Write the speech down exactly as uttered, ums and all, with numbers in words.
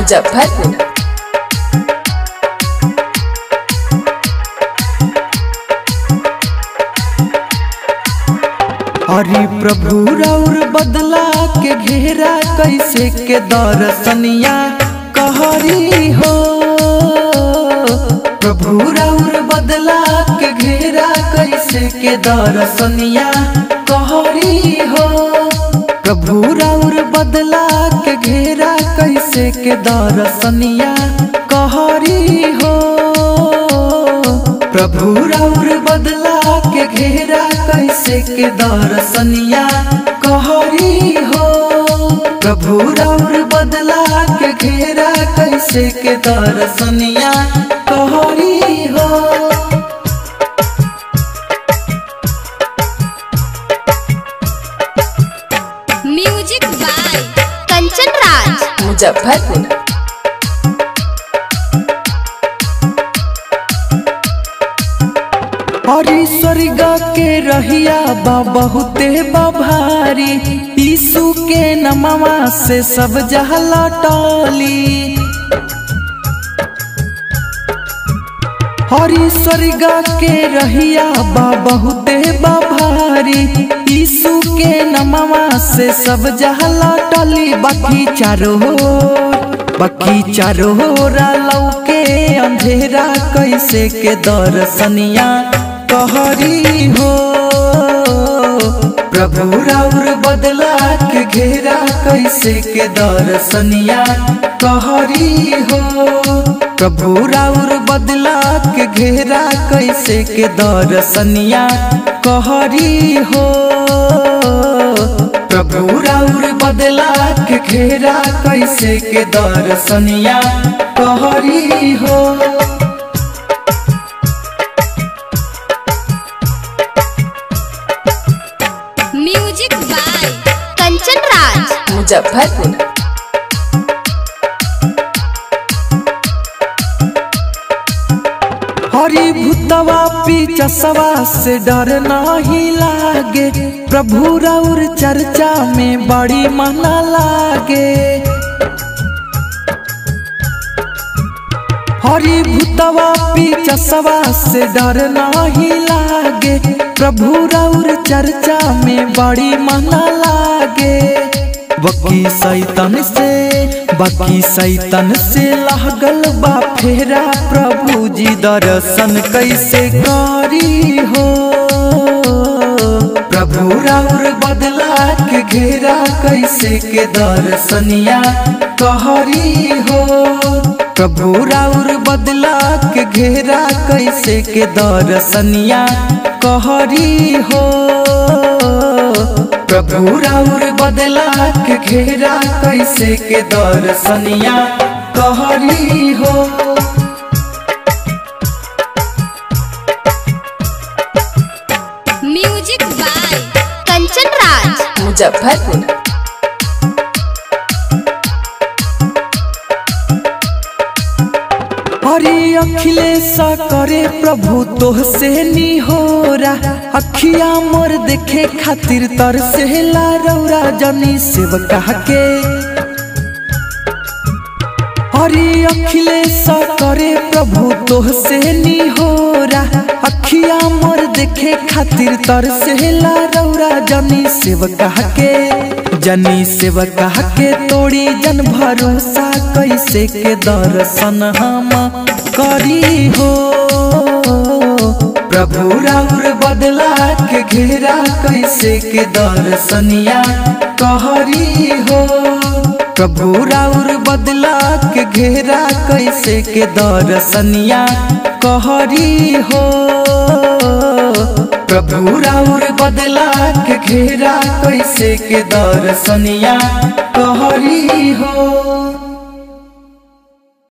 मुजफ्फरपुर। हरि प्रभु राउर बदला के घेरा कैसे के दर्शनिया कहरी हो। प्रभु राउर बदला के घेरा कैसे के दर्शनिया कहरी हो। प्रभु राउर बदला के घेरा कैसे के दर्शनिया कहरी हो। प्रभु राउर बदला के घेरा कैसे के दर्शनिया कहरी हो। प्रभु राउर बदला के घेरा कैसे के दर्शनिया कहरी हो। Music by Kanchan Raj Muzaffarpur. हरि स्वर्ग के रहिया बा बहुते बभारी। यीशु के नमवा से सब जहला टली। हरि स्वर्ग के रहिया बा बहुते बभारी। यीशु के नमवा से सब जहला टली। बाकी चारों बाकी चारों लौके अंधेरा कैसे के दर्शनिया कहरी हो। प्रभु राउर बदला के घेरा कैसे के दर्शनिया कहरी हो। प्रभु राउर बदला के घेरा कैसे के दर्शनिया कहरी हो। प्रभु राउर बदला के घेरा कैसे के दर्शनिया कहरी हो। Music by Kanchan Raj Muzaffarpur. हरि भूतवा पिचसवा से डर नहीं लागे। प्रभु राउर चर्चा में बड़ी मना लागे। हरि भूतवा पिचसवा से डर नहीं लागे। प्रभु राउर चर्चा में बड़ी मना लागे। बकी सैतन से बाकी सैतन से लागल बा फेरा। प्रभु जी दर्शन कैसे करी हो। प्रभु राउर बदला के घेरा कैसे के दर्शनिया कहरी हो। प्रभु राउर बदला के घेरा कैसे के दर्शनिया कहरी हो। प्रभु राउर बदला के घेरा कैसे के दर्शनिया कहरी हो। Music by Kanchan Raj Muzaffarpur. हरि अखिलेश करे प्रभु तोह से निहोरा। अखिया मोर देखे खातिर तरसे ला रौरा जनी सेवका के। हरि अखिलेश करे प्रभु तोह से निहोरा। अखिया मोर देखे खातिर तरसे ला रौरा जनी सेवका के। जनी सेवका के तोड़ी जन भरोसा कैसे के दर्शन हम करी हो। प्रभु राउर बदला के घेरा कैसे के दर्शनिया कहरी हो। प्रभु राउर बदला के घेरा कैसे के दर्शनिया कहरी हो। प्रभु राउर बदला के घेरा कैसे के दर्शनिया कहरी हो।